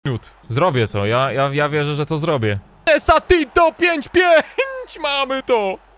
Zrobię to, ja wierzę, że to zrobię. Desatito 5-5! Mamy to!